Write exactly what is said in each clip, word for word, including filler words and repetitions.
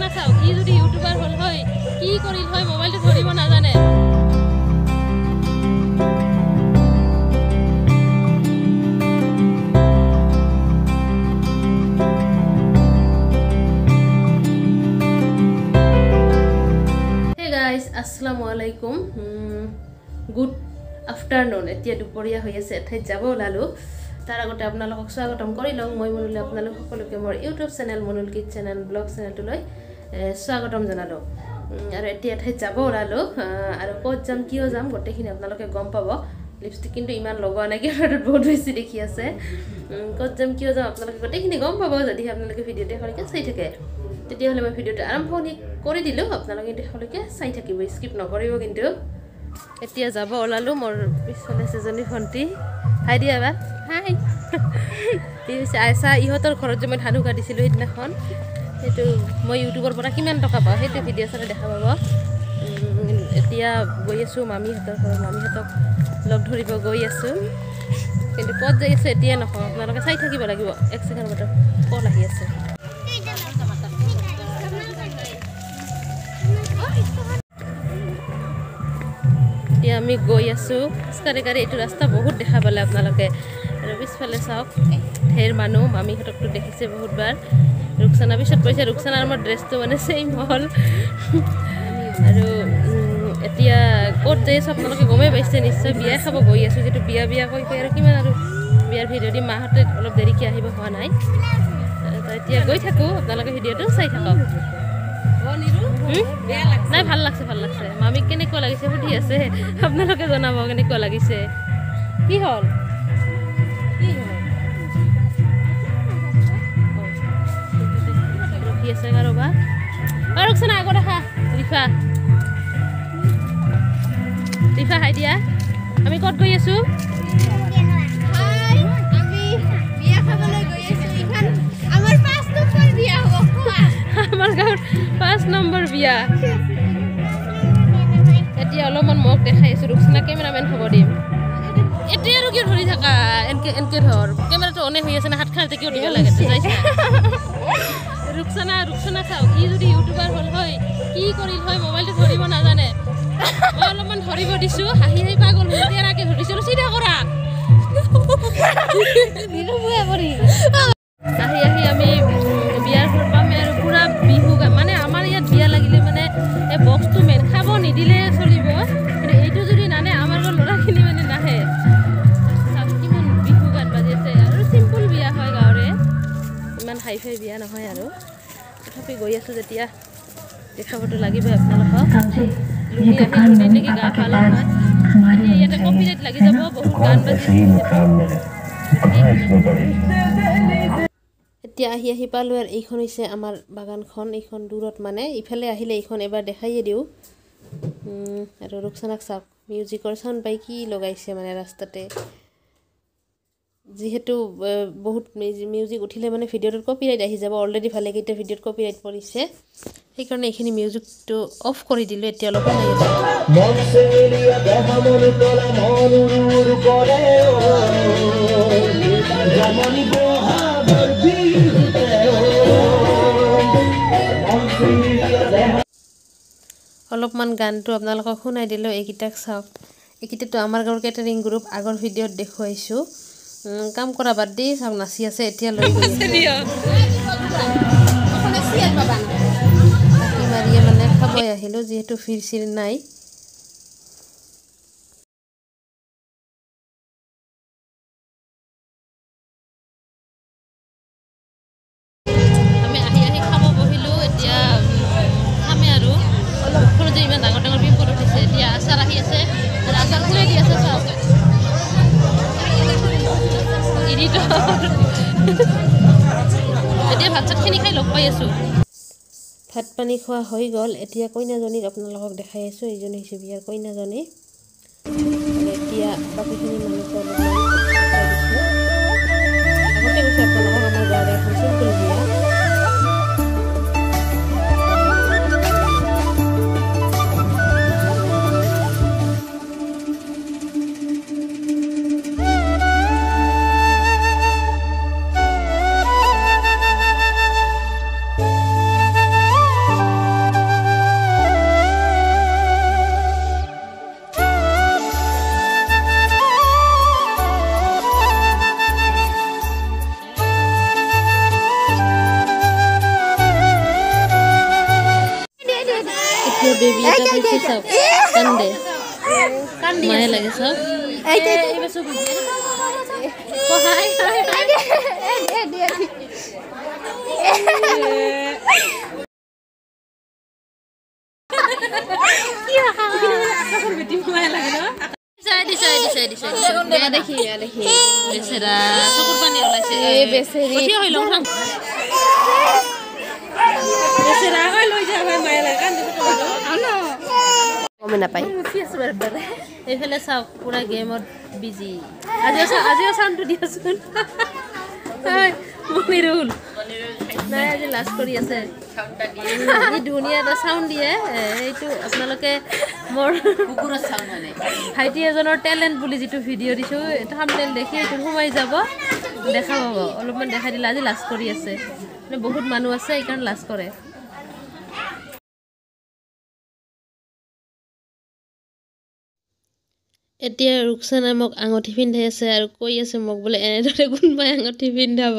চাওক ই যদি ইউটিউবাৰ হল হয় কি কৰিল হয় মোবাইলটো ধৰিব নাজানে Hey guys, assalamu alaikum. Good afternoon. এতিয়া দুপৰীয়া হৈ আছে এঠাইত যাব ওলালো তাৰ আগতে আপোনালোকক স্বাগতম কৰি লওঁ মই মনুলে আপোনালোক সকলোকে মোৰ YouTube channel Manul kid channel vlog চেনেলটোলৈ স্বাগতম জনালো আৰু এতিয়া এঠাইত যাব ওলালো আৰু ক'ত যাম কিয় যাম গোটেইখিনি আপোনালোকে গম পাব লিপষ্টিক কিন্তু ইমান লগোৱা নাই কেমেৰাত বহুত বেছি দেখি আছে ক'ত যাম কিয় যাম আপোনালোকে গোটেইখিনি গম পাব যদি আপোনালোকে ভিডিঅ'টো ভালকৈ চাই থাকে তেতিয়াহ'লে মই ভিডিঅ'টো আৰম্ভণি কৰি দিলোঁ আপোনালোকে দেখালৈকে চাই থাকিব স্কিপ নকৰিব কিন্তু এতিয়া যাব ওলালো মোৰ পিছফালে এজনী ভণ্টি হাই দিয়া এবাৰ হাই এই হৈছে আইচা ইহঁতৰ ঘৰত যে মই ধানু কাটিছিলোঁ সেইদিনাখন সেইটো মই ইউটিউবৰ পৰা কিমান টকা পাওঁ সেইটো ভিডিঅ' চালে দেখা পাব এতিয়া গৈ আছোঁ মামীহঁতৰ ঘৰত মামীহঁতক লগ ধৰিব গৈ আছোঁ কিন্তু ক'ত যাই আছোঁ এতিয়া নকওঁ আপোনালোকে চাই থাকিব লাগিব এক ছেকেণ্ড মাত্ৰ কল আহি আছে এতিয়া আমি গৈ আছোঁ খোজকাঢ়ি কাঢ়ি এইটো ৰাস্তা বহুত দেখা পালে আপোনালোকে আৰু পিছফালে চাওক ঢেৰ মানুহ মামীহঁতকতো দেখিছে বহুতবাৰ ৰুকসানা পিছত কৈছে ৰুকসানাৰ মোৰ ড্ৰেছটো মানে ছেইম হ'ল আৰু এতিয়া ক'ত যাই আছোঁ আপোনালোকে গমেই পাইছে নিশ্চয় বিয়া খাব গৈ আছোঁ যিটো বিয়া বিয়া কৈ কৈ আৰু কিমান আৰু বিয়াৰ ভিডিঅ' দি মাহঁতে অলপ দেৰিকৈ আহিব হোৱা নাই এতিয়া গৈ থাকোঁ আপোনালোকে ভিডিঅ'টো চাই থাকক নাই ভাল লাগছে ভাল লাগছে মামীক কেনেকুৱা লাগিছে সুধি আছে আপোনালোকে জনাব কেনেকুৱা লাগিছে কি হ'ল ৰখি আছে কাৰোবা ৰুকসানা আগত দেখা ৰিফা ৰিফা হাই দিয়া আমি ক'ত গৈ আছোঁ আমাৰ গাঁৱৰ পাঁচ নম্বৰ বিয়া এতিয়া অলপমান মোক দেখাই আছোঁ ৰুকসানা কেমেৰামেন হ'ব দিম এতিয়া আৰু কিয় ধৰি থাকা এনেকৈ এনেকৈ ধৰ কেমেৰাটো অনে হৈ আছে না হাতখনতে কিয় দিব লাগে ৰুকসানা ৰুকসানা চাওক ই যদি ইউটিউবাৰ হ'ল হয় কি কৰিল হয় মোবাইলটো ধৰিব নাজানে মই অলপমান ধৰিব দিছোঁ হাঁহি হাঁহি পাগল তেৰাকৈ ধৰিছিলোঁ চিধা কৰা আহি আহি আমি বিয়াৰ ঘৰ পামে আৰু পুৰা বিহু মানে আমাৰ ইয়াত বিয়া লাগিলে মানে এই বক্সটো মেইন খাব নিদিলে চলিব কিন্তু এইটো যদি নানে আমাৰ ঘৰ ল'ৰাখিনি মানে নাহে কিমান বিহু গান বাজি আছে আৰু চিম্পুল বিয়া হয় গাঁৱৰে ইমান হাই ফাই বিয়া নহয় আৰু তথাপি গৈ আছোঁ যেতিয়া দেখাবতো লাগিবই আপোনালোকক লুঙি আহি নেকি গা ভাল হয় এতিয়া ইয়াতে কপিৰাইট লাগি যাব বহুত গান বাজি এতিয়া আহি আহি পালোঁ আৰু এইখন হৈছে আমাৰ বাগানখন এইখন দূৰত মানে ইফালে আহিলে এইখন এবাৰ দেখাইয়ে দিওঁ আৰু ৰুকসানাক চাওক মিউজিকৰ চাউণ্ড পাই কি লগাইছে মানে ৰাস্তাতে যিহেতু বহুত মিউজিক উঠিলে মানে ভিডিঅ'টোত কপিৰাইট আহি যাব অলৰেডি ভালেকেইটা ভিডিঅ'ত কপিৰাইট পৰিছে সেইকাৰণে এইখিনি মিউজিকটো অফ কৰি দিলোঁ এতিয়া অলপ শুনি অলপমান গানটো আপোনালোকক শুনাই দিলোঁ এইকেইটাক চাওক এইকেইটাতো আমাৰ গাঁৱৰ কেটাৰিং গ্ৰুপ আগৰ ভিডিঅ'ত দেখুৱাইছোঁ কাম কৰা বাদ দি চাওক নাচি আছে এতিয়া লৈ মাৰিয়ে মানে খাবই আহিলোঁ যিহেতু ফিৰ চিৰ নাই আমি আহি আহি খাব বহিলোঁ এতিয়া খামে আৰু অলপ যে ইমান ডাঙৰ ডাঙৰ বিপদ উঠিছে এতিয়া আচাৰ আহি আছে আচাৰ খুলাই দি আছে চাওক এতিয়া ভাত চাতখিনি খাই লগ পাই আছোঁ ভাত পানী খোৱা হৈ গ'ল এতিয়া কইনাজনীক আপোনালোকক দেখাই আছোঁ এইজনী হৈছে বিয়াৰ কইনাজনী এতিয়া বাকীখিনি মানুহক আগতে কৈছোঁ আপোনালোকক আমাৰ গাঁৱৰ এখন চিম্পুল বিয়া বেবি এটা পাইছে সব কান্দে কান্দি মায়া লাগে সব এই এই বসু ও হাই হাই এ দে কি হাও আকাশের বেটি মায়া লাগে না সাইডি সাইডি সাইডি সাইডি দেখুন দেখি দেখি বেচারা চকুর পানি ওলাইছে এ বেচারি কি হইল রাম বেচারা কই লই যা ভাই মায়া লাগে কান্দি তো আনো কমে না পাই এইফালে চাওক পুরা গেমত বিজি আজি আজি সাউন্ডটো দিয়াচোন মনিৰুল নাই আজি লাজ কৰি আছে সাউন্ডটা দিয়ে এই ধুনীয়া এটা সাউন্ড দিয়ে এইটো আপোনালোকে মোৰ কুকুৰৰ সাউন্ড মানে ভাইটি এজনৰ টেলেন্ট বুলি যেটো ভিডিও দিছো থাম্বনেল দেখি এইটো সোমাই যাব দেখা পাব অলপমান দেখাই দিলে আজি লাজ কৰি আছে মানে বহুত মানুহ আছে এই কাৰণ লাজ কৰে এতিয়া ৰুকসানা মোক আঙঠি পিন্ধাই আছে আৰু কৈ আছে মোক বোলে এনেদৰে কোনবাই আঙঠি পিন্ধাব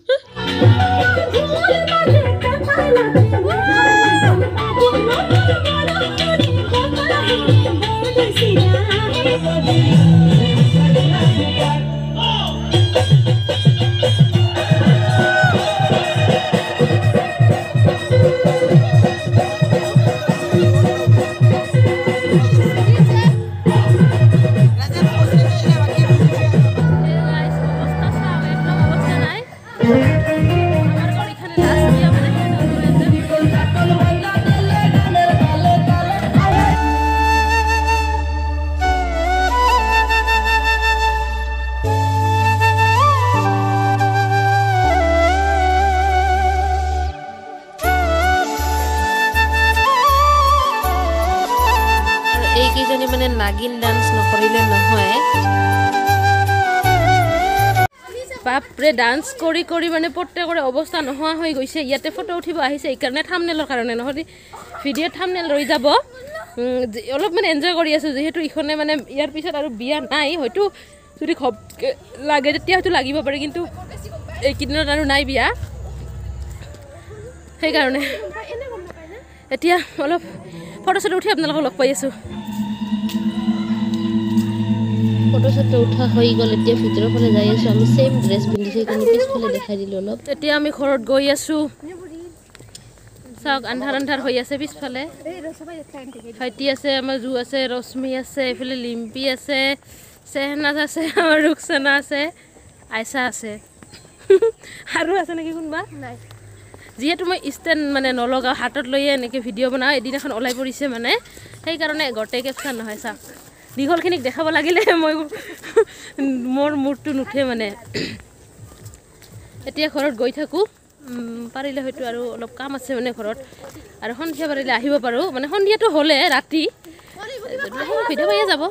এইকেইজনী মানে নাগিন ডান্স নকৰিলে নহয় বাপৰে ডান্স কৰি কৰি মানে প্ৰত্যেকৰে অৱস্থা নোহোৱা হৈ গৈছে ইয়াতে ফটো উঠিব আহিছে এই কাৰণে থাম্বনেলৰ কাৰণে নহলি ভিডিঅ' থাম্বনেল ৰৈ যাব অলপ মানে এনজয় কৰি আছো যেহেতু ইখনে মানে ইয়াৰ পিছত আৰু বিয়া নাই হয়তো যদি খুব লাগে তেতিয়া হয়তো লাগিব পাৰে কিন্তু এই কিদিনত আৰু নাই বিয়া সেই কাৰণে এতিয়া অলপ ফটো চটো উঠি আপোনালোকক লগ পাই আছো ফটো চটো উঠা হৈ গ'ল এতিয়া ভিতৰৰ ফালে যাই আছো আমি সেম ড্ৰেছ পিন্ধিছে কিন্তু পিছফালে দেখাই দিলো অলপ এতিয়া আমি ঘৰত গৈ আছো চাওক আন্ধাৰ আন্ধাৰ হৈ আছে পিছফালে ভাইটি আছে আমাৰ জু আছে ৰশ্মি আছে এফালে লিম্পি আছে সেহনাজ আছে আমাৰ ৰুকসানা আছে আইসা আছে আৰু আছে নেকি কোনবা নাই যেহেতু মই ষ্টেণ্ড মানে নলগা হাতত লৈ এনেকৈ ভিডিঅ' বনাওঁ এদিন এখন ওলাই পৰিছে মানে সেইকাৰণে গোটেই কেপচাৰ নহয় চাওক দীঘলখিনিক দেখাব লাগিলে মই মোৰ মূৰটো নুঠে মানে এতিয়া ঘৰত গৈ থাকোঁ পাৰিলে হয়তো আৰু অলপ কাম আছে মানে ঘৰত আৰু সন্ধিয়া পাৰিলে আহিব পাৰোঁ মানে সন্ধিয়াটো হ'লে ৰাতি ভিডিঅ' পাইয়ে যাব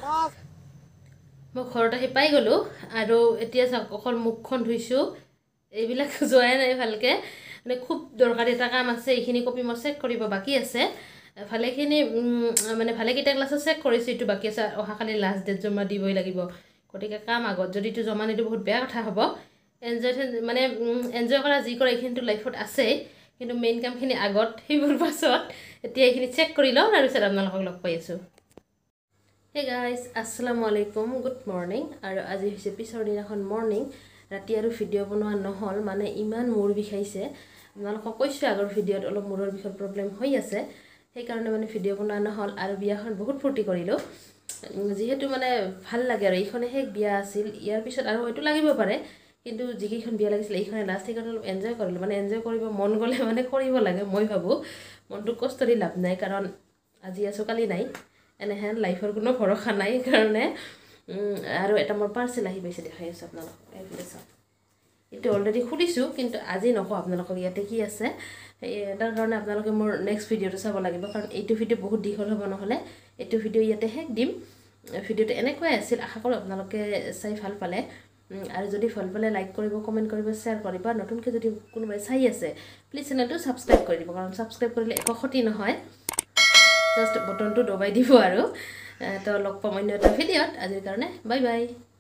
মই ঘৰত আহি পাই গ'লোঁ আৰু এতিয়া চাওক অকল মুখখন ধুইছোঁ এইবিলাক যোৱাই নাই ভালকৈ মানে খুব দৰকাৰী এটা কাম আছে এইখিনি কপি মই চেক কৰিব বাকী আছে ভালেখিনি মানে ভালেকেইটা ক্লাছত চেক কৰিছোঁ এইটো বাকী আছে অহাকালি লাষ্ট ডেট জমা দিবই লাগিব গতিকে কাম আগত যদি এইটো জমা নিদিওঁ বহুত বেয়া কথা হ'ব এনজয় মানে এনজয় কৰা যি কৰা এইখিনিতো লাইফত আছেই কিন্তু মেইন কামখিনি আগত সেইবোৰ পাছত এতিয়া এইখিনি চেক কৰি লওঁ আৰু পিছত আপোনালোকক লগ পাই আছোঁ হে গাইজ আসসালামু আলাইকুম গুড মৰ্ণিং আৰু আজি হৈছে পিছৰ দিনাখন মৰ্ণিং ৰাতি আৰু ভিডিঅ' বনোৱা নহ'ল মানে ইমান মূৰ বিষাইছে আপোনালোকক কৈছোঁ আগৰ ভিডিঅ'ত অলপ মূৰৰ বিষৰ প্ৰব্লেম হৈ আছে সেইকাৰণে মানে ভিডিঅ' বনোৱা নহ'ল আৰু বিয়াখন বহুত ফূৰ্তি কৰিলোঁ যেহেতু মানে ভাল লাগে আৰু এইখনে শেষ বিয়া আছিল ইয়াৰ পিছত আৰু হয়তো লাগিব পাৰে কিন্তু যিকেইখন বিয়া লাগিছিল এইখনে লাষ্ট সেইকাৰণে অলপ এনজয় কৰিলোঁ মানে এনজয় কৰিব মন গ'লে মানে কৰিব লাগে মই ভাবোঁ মনটো কষ্ট দি লাভ নাই কাৰণ আজি আছোঁ কালি নাই এনেহেন লাইফৰ কোনো ভৰসা নাই কাৰণে আৰু এটা মোৰ পাৰ্চেল আহি পাইছে দেখাই আছোঁ আপোনালোকক এইফালে চাওক এইটো অলৰেডি খুলিছোঁ কিন্তু আজি নকওঁ আপোনালোকক ইয়াতে কি আছে তাৰ কাৰণে আপোনালোকে মোৰ নেক্সট ভিডিঅ'টো চাব লাগিব কাৰণ এইটো ভিডিঅ' বহুত দীঘল হ'ব নহ'লে এইটো ভিডিঅ' ইয়াতে শেষ দিম ভিডিঅ'টো এনেকুৱাই আছিল আশা কৰোঁ আপোনালোকে চাই ভাল পালে আৰু যদি ভাল পালে লাইক কৰিব কমেণ্ট কৰিব শ্বেয়াৰ কৰিব নতুনকৈ যদি কোনোবাই চাই আছে প্লিজ চেনেলটো ছাবস্ক্ৰাইব কৰি দিব কাৰণ ছাবস্ক্ৰাইব কৰিলে একো ক্ষতি নহয় জাষ্ট বটনটো দবাই দিব আৰু তো লগ পাম অন্য এটা ভিডিঅ'ত আজিৰ কাৰণে বাই বাই